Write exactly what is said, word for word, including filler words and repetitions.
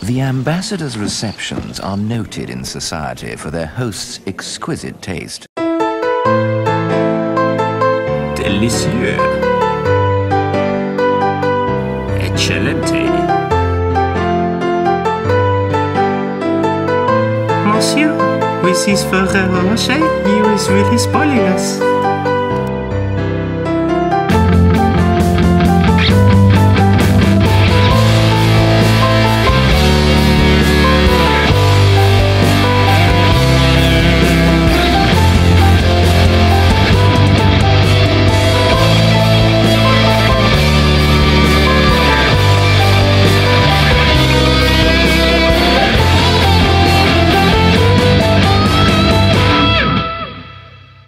The ambassadors' receptions are noted in society for their host's exquisite taste. Délicieux. Excelente. Monsieur, with his Ferrero Rocher, he is really spoiling us.